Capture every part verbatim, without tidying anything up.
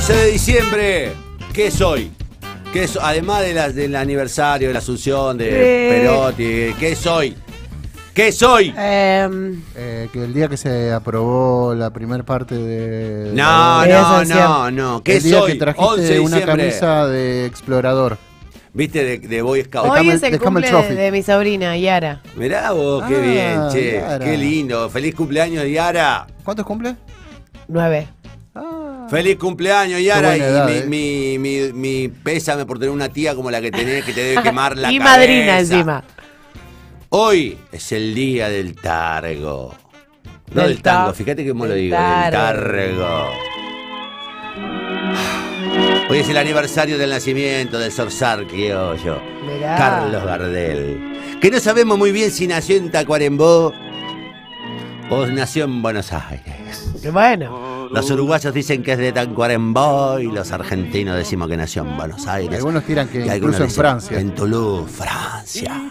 once de diciembre. ¿Qué soy? ¿Qué so Además de la, del aniversario de la Asunción de eh. Perotti, ¿qué soy? ¿Qué soy? Eh, eh, que el día que se aprobó la primera parte de... No, de no, no, no. ¿Qué el día soy? que trajiste una camisa de explorador. ¿Viste? De, de Boy Scout. Hoy Camel, es el de cumple Trophy. de mi sobrina, Yara. Mirá vos, qué Ah, bien, che. Yara. Qué lindo. Feliz cumpleaños, Yara. ¿Cuántos cumple? Nueve. Ah. Feliz cumpleaños, Yara. Y edad, mi, eh. mi, mi, mi pésame por tener una tía como la que tenés, que te debe quemar la y cabeza. madrina encima. Hoy es el día del targo. No Del del tango, ta- fíjate cómo lo del digo, targo. del targo. Hoy es el aniversario del nacimiento del zorzal criollo, Mirá. Carlos Gardel. Que no sabemos muy bien si nació en Tacuarembó o nació en Buenos Aires. Qué bueno. Los uruguayos dicen que es de Tacuarembó y los argentinos decimos que nació en Buenos Aires. Algunos tiran que Y algunos incluso en dicen Francia. En Toulouse, Francia.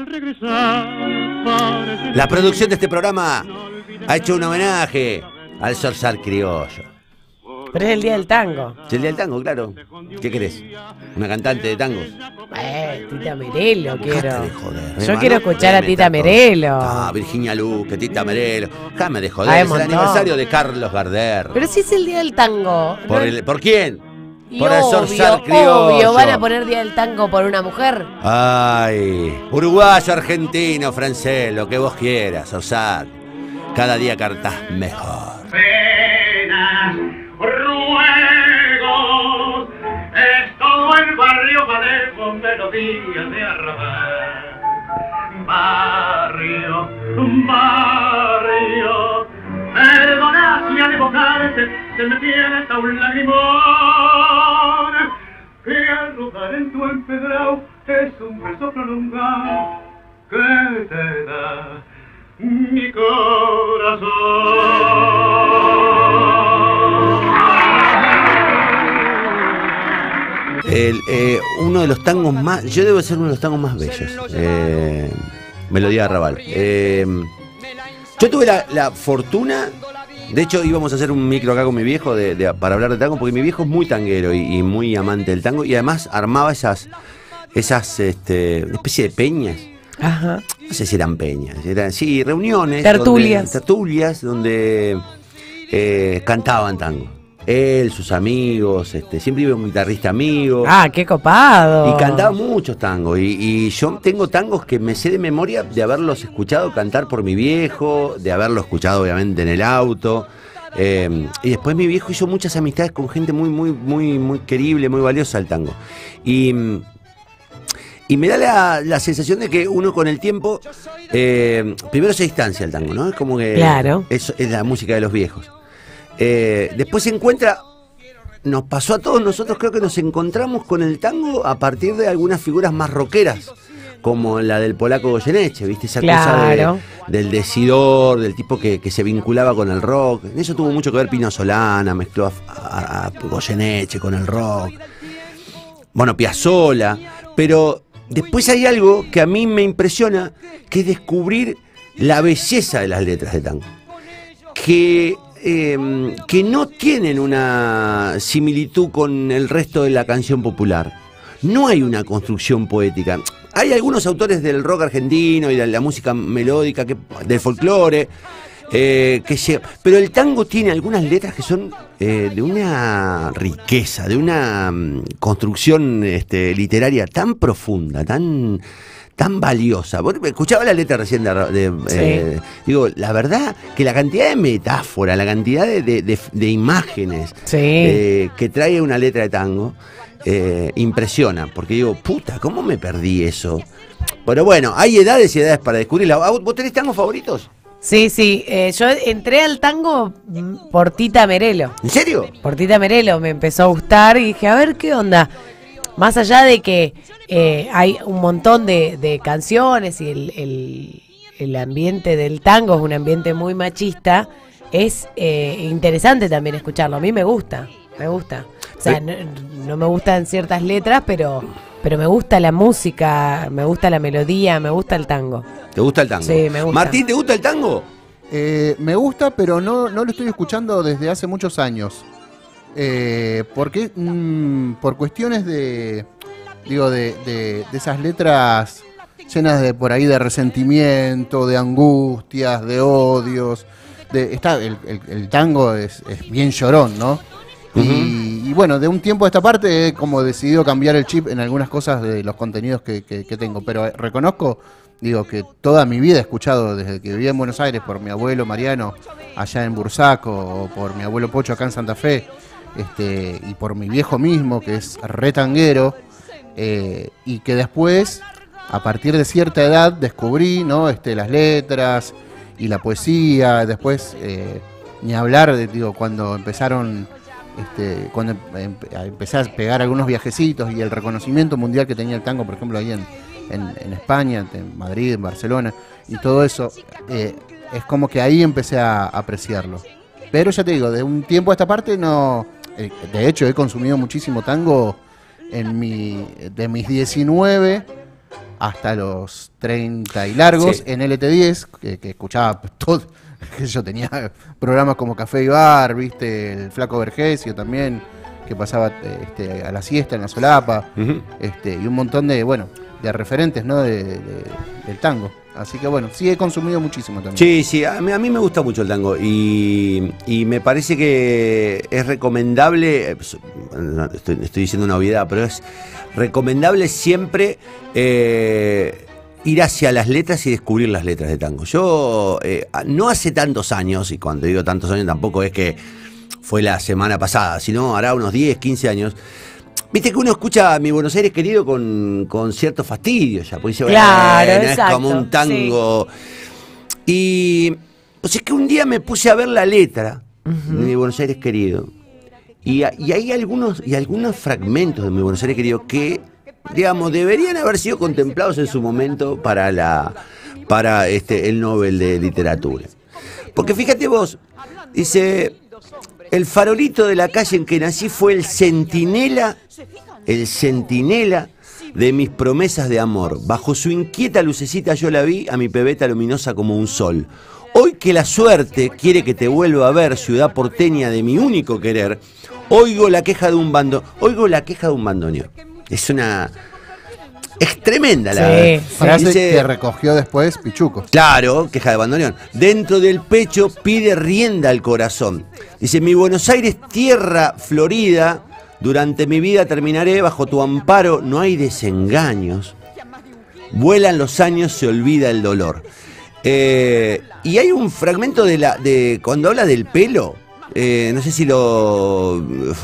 La producción de este programa ha hecho un homenaje al zorzal criollo. Pero es el día del tango. Es el día del tango, claro. ¿Qué querés? ¿Una cantante de tangos? Eh, Tita Merelo quiero. Dejate de joder, Yo hermano. quiero escuchar a Me Tita trató. Merelo. Ah, Virginia Luque, Tita Merelo. Déjame de joder. Ay, Es el montón. aniversario de Carlos Gardel. Pero si es el día del tango. ¿Por, ¿no? el- ¿por quién? Y Por el obvio, zorzal criollo. obvio, van a poner día del tango por una mujer. Ay, uruguayo, argentino, francés, lo que vos quieras, zorzal. Cada día cartás mejor. Penas, ruegos, es todo el barrio padejo, melodías de arrabal. Barrio, barrio, perdona si al evocarte se me pierde un lagrimón, que al rodar en tu empedrado es un beso prolongado que te da mi corazón. El, eh, uno de los tangos más, yo debo ser uno de los tangos más bellos. Eh, Melodía de Arrabal. Eh, yo tuve la, la fortuna, de hecho íbamos a hacer un micro acá con mi viejo de, de, para hablar de tango, porque mi viejo es muy tanguero y, y muy amante del tango y además armaba esas, esas este, especie de peñas. Ajá. No sé si eran peñas, eran sí, reuniones. Tertulias. Donde, tertulias donde eh, cantaban tango. Él, sus amigos, este, siempre iba un guitarrista amigo. Ah, qué copado. Y cantaba muchos tangos. Y, y yo tengo tangos que me sé de memoria de haberlos escuchado cantar por mi viejo, de haberlo escuchado obviamente en el auto. Eh, y después mi viejo hizo muchas amistades con gente muy, muy, muy, muy querible, muy valiosa al tango. Y, y me da la, la sensación de que uno con el tiempo, eh, primero se distancia al tango, ¿no? Es como que Claro. eso es la música de los viejos. Eh, después se encuentra, nos pasó a todos nosotros, creo que nos encontramos con el tango a partir de algunas figuras más rockeras, como la del polaco Goyeneche, ¿viste? Esa Claro. cosa de, del decidor, del tipo que, que se vinculaba con el rock. En eso tuvo mucho que ver Pino Solana, mezcló a, a, a Goyeneche con el rock. Bueno, Piazzolla, pero después hay algo que a mí me impresiona, que es descubrir la belleza de las letras de tango. Que... Eh, que no tienen una similitud con el resto de la canción popular. No hay una construcción poética. Hay algunos autores del rock argentino y de la música melódica, que, del folclore, eh, que llega, pero el tango tiene algunas letras que son eh, de una riqueza, de una um, construcción este, literaria tan profunda, tan... tan valiosa. Vos escuchaba la letra recién de, de Sí. eh, digo, la verdad que la cantidad de metáfora, la cantidad de, de, de, de imágenes Sí. eh, que trae una letra de tango eh, impresiona, porque digo, puta, ¿cómo me perdí eso? Pero bueno, hay edades y edades para descubrirla. ¿Vos tenés tangos favoritos? Sí, sí. Eh, yo entré al tango mm, por Tita Merelo. ¿En serio? Por Tita Merelo me empezó a gustar y dije, a ver qué onda. Más allá de que eh, hay un montón de, de canciones y el, el, el ambiente del tango es un ambiente muy machista, es eh, interesante también escucharlo. A mí me gusta, me gusta. O sea, no, no me gustan ciertas letras, pero, pero me gusta la música, me gusta la melodía, me gusta el tango. ¿Te gusta el tango? Sí, me gusta. Martín, ¿te gusta el tango? Eh, me gusta, pero no, no lo estoy escuchando desde hace muchos años. Eh, porque mm, por cuestiones de, digo, de, de, de esas letras llenas de por ahí de resentimiento, de angustias, de odios. De, está, el, el, el tango es, es bien llorón, ¿no? Uh-huh. y, y bueno, de un tiempo a esta parte he como decidido cambiar el chip en algunas cosas de los contenidos que, que, que tengo, pero reconozco, digo, que toda mi vida he escuchado desde que vivía en Buenos Aires por mi abuelo Mariano allá en Bursaco, o por mi abuelo Pocho acá en Santa Fe, este, y por mi viejo mismo, que es re tanguero, eh, y que después, a partir de cierta edad, descubrí, ¿no? este, las letras y la poesía. Después, eh, ni hablar, de, digo, cuando empezaron, este, cuando em, empecé a pegar algunos viajecitos y el reconocimiento mundial que tenía el tango, por ejemplo, ahí en, en, en España, en Madrid, en Barcelona, y todo eso, eh, es como que ahí empecé a apreciarlo. Pero ya te digo, de un tiempo a esta parte no... Eh, de hecho, he consumido muchísimo tango en mi, de mis diecinueve hasta los treinta y largos, sí. En L T diez, que, que escuchaba todo, que yo tenía programas como Café y Bar, viste, el Flaco Vergesio también, que pasaba este, a la siesta en la solapa, uh-huh. este, y un montón de, bueno, de referentes, ¿no? de, de, del tango. Así que bueno, sí he consumido muchísimo también. Sí, sí, a mí, a mí me gusta mucho el tango y, y me parece que es recomendable, estoy, estoy diciendo una obviedad, pero es recomendable siempre eh, ir hacia las letras y descubrir las letras de tango. Yo, eh, no hace tantos años, y cuando digo tantos años tampoco es que fue la semana pasada, sino hará unos diez, quince años. Viste que uno escucha a Mi Buenos Aires Querido con, con cierto fastidio ya, porque dice, claro, bueno, exacto, es como un tango. Sí. Y pues es que un día me puse a ver la letra uh-huh. de Mi Buenos Aires Querido. Y, y hay algunos, y algunos fragmentos de Mi Buenos Aires Querido que, digamos, deberían haber sido contemplados en su momento para la para este el Nobel de Literatura. Porque fíjate vos, dice... El farolito de la calle en que nací fue el centinela, el centinela de mis promesas de amor. Bajo su inquieta lucecita yo la vi, a mi pebeta luminosa como un sol. Hoy que la suerte quiere que te vuelva a ver, ciudad porteña de mi único querer, oigo la queja de un bando, oigo la queja de un bandoneón. Es una... Es tremenda la sí, frase dice, que recogió después Pichuco. Claro, queja de bandoneón. Dentro del pecho pide rienda al corazón. Dice, mi Buenos Aires, tierra florida, durante mi vida terminaré, bajo tu amparo no hay desengaños. Vuelan los años, se olvida el dolor. Eh, y hay un fragmento de la de cuando habla del pelo, eh, no sé si lo...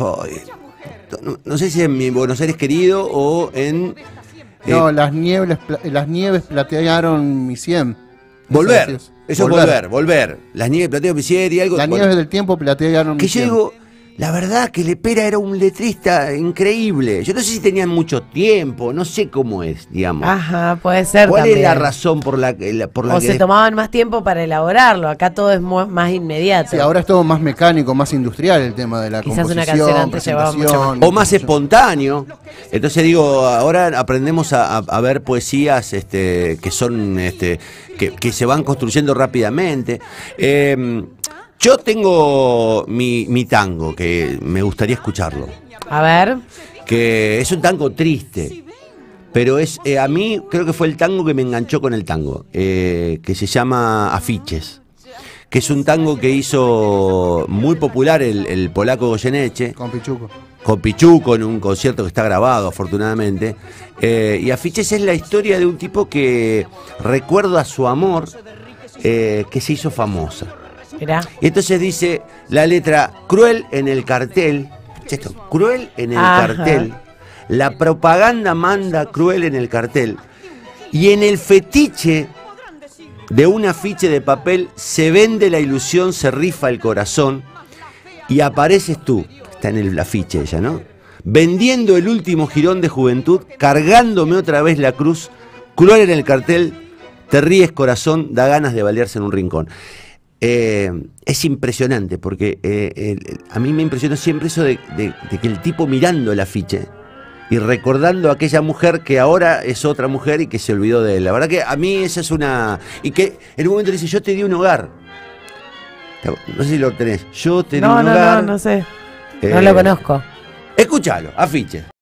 No, no sé si en Mi Buenos Aires Querido o en... No, eh, las nieves las nieves platearon mi sien. Volver, eso es volver, volver. volver. Las nieves platearon mi sien y algo. Las bueno, nieves del tiempo platearon mi que sien. Yo digo, la verdad que Lepera era un letrista increíble. Yo no sé si tenían mucho tiempo, no sé cómo es, digamos. Ajá, puede ser. ¿Cuál también es la razón por la, la, por la o que... se tomaban más tiempo para elaborarlo, acá todo es más inmediato. Sí, ahora es todo más mecánico, más industrial el tema de la Quizás composición, una canción antes llevaba mucho más. O más espontáneo. Entonces digo, ahora aprendemos a, a, a ver poesías este, que son este, que, que se van construyendo rápidamente. Eh, Yo tengo mi, mi tango, que me gustaría escucharlo. A ver. Que es un tango triste, pero es eh, a mí creo que fue el tango que me enganchó con el tango, eh, que se llama Afiches, que es un tango que hizo muy popular el, el polaco Goyeneche. Con Pichuco. Con Pichuco en un concierto que está grabado, afortunadamente. Eh, y Afiches es la historia de un tipo que recuerda a su amor, eh, que se hizo famosa. Mirá. Y entonces dice la letra, cruel en el cartel, esto, cruel en el Ajá. cartel, la propaganda manda cruel en el cartel, y en el fetiche de un afiche de papel se vende la ilusión, se rifa el corazón, y apareces tú, está en el afiche ella, ¿no? Vendiendo el último jirón de juventud, cargándome otra vez la cruz, cruel en el cartel, te ríes corazón, da ganas de balearse en un rincón. Eh, es impresionante porque eh, el, a mí me impresiona siempre eso de, de, de que el tipo mirando el afiche y recordando a aquella mujer que ahora es otra mujer y que se olvidó de él. La verdad que a mí esa es una... Y que en un momento le dice, yo te di un hogar. No sé si lo tenés. Yo te di no, un no, hogar. No, no sé. No Eh, lo conozco. Escúchalo, Afiche.